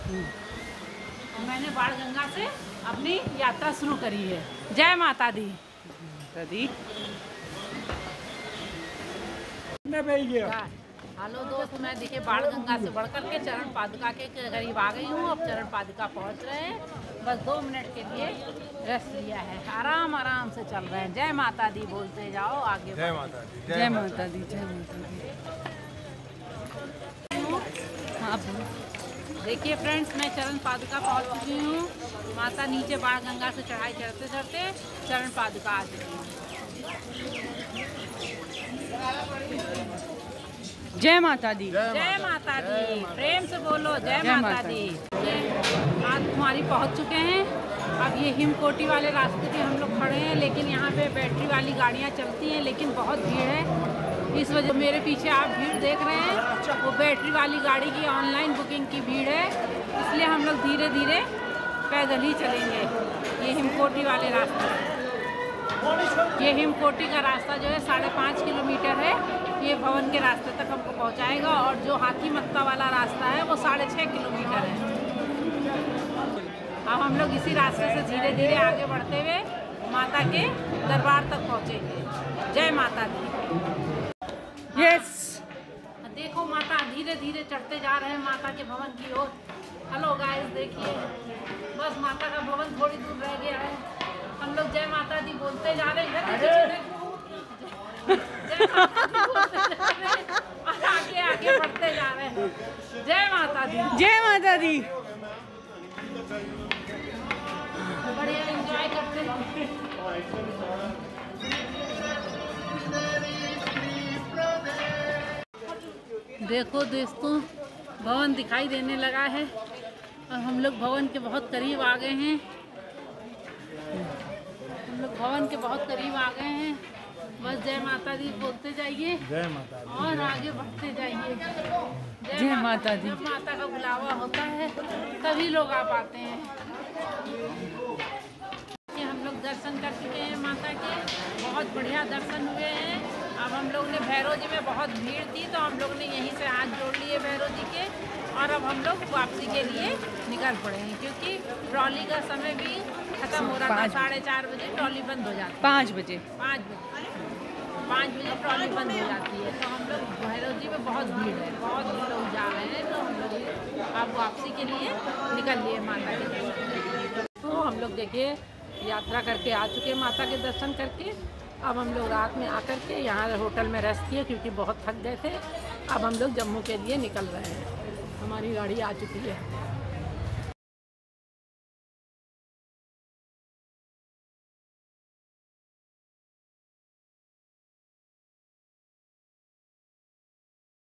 मैंने बाणगंगा से अपनी यात्रा शुरू करी है। जय माता दी। हेलो दोस्त, मैं देखिए बाणगंगा से बढ़कर के चरण पादुका के करीब आ गई हूँ। अब चरण पादुका पहुँच रहे हैं, बस 2 मिनट के लिए रेस्ट लिया है। आराम आराम से चल रहे हैं। जय माता दी बोलते जाओ आगे। जय माता दी, जय माता दी, जय माता दी। हाँ देखिए फ्रेंड्स, मैं चरण पादुका पहुँच चुकी हूँ। माता नीचे बाणगंगा से चढ़ाई चढ़ते चढ़ते चरण पादुका आ चुकी हूँ। जय माता दी, जय माता दी। प्रेम से बोलो जय माता दी। आज कुमारी पहुँच चुके हैं। अब ये हिमकोटी वाले रास्ते पे हम लोग खड़े हैं, लेकिन यहाँ पे बैटरी वाली गाड़ियाँ चलती हैं, लेकिन बहुत भीड़ है। इस वजह मेरे पीछे आप भीड़ देख रहे हैं, वो बैटरी वाली गाड़ी की ऑनलाइन बुकिंग की भीड़ है, इसलिए हम लोग धीरे धीरे पैदल ही चलेंगे। ये हिमकोटी वाले रास्ते, ये हिमकोटी का रास्ता जो है 5.5 किलोमीटर है। ये भवन के रास्ते तक हमको पहुंचाएगा, और जो हाथी मत्ता वाला रास्ता है वो 6.5 किलोमीटर है। अब हम लोग इसी रास्ते से धीरे धीरे आगे बढ़ते हुए माता के दरबार तक पहुंचेंगे। जय माता दी। यस। देखो माता धीरे धीरे चढ़ते जा रहे हैं माता के भवन की ओर। हेलो गाइस, देखिए बस माता का भवन थोड़ी दूर रह गया है। हम लोग जय माता दी बोलते जा रहे हैं, जय माता दी बोलते जा रहे हैं और आगे आगे बढ़ते जा रहे हैं। जय माता दी, जय माता दी। बढ़िया एंजॉय करते हैं। देखो दोस्तों, भवन दिखाई देने लगा है और हम लोग भवन के बहुत करीब आ गए हैं। हम लोग भवन के बहुत करीब आ गए हैं। बस जय माता दी बोलते जाइए, जय माता दी, और आगे बढ़ते जाइए। जय माता दी। जब माता का बुलावा होता है तभी लोग आ पाते हैं। हम लोग दर्शन कर चुके हैं माता के, बहुत बढ़िया दर्शन हुए हैं। अब हम लोग ने भैरव जी में बहुत भीड़ थी, तो हम लोग ने यहीं से हाथ जोड़ लिए भैरव जी के, और अब हम लोग वापसी के लिए निकल पड़े हैं, क्योंकि ट्रॉली का समय भी खत्म हो रहा था। 4:30 बजे ट्रॉली बंद हो जाती है। 5 बजे 5 बजे ट्रॉली बंद हो जाती है। तो हम लोग भैरव जी में बहुत भीड़ है, बहुत लोग जा रहे हैं, तो हम लोग अब वापसी के लिए निकल लिए माता के दर्शन। तो हम लोग देखिए यात्रा करके आ चुके हैं माता के दर्शन करके। अब हम लोग रात में आकर के यहाँ होटल में रेस्ट किए, क्योंकि बहुत थक गए थे। अब हम लोग जम्मू के लिए निकल रहे हैं। हमारी गाड़ी आ चुकी है।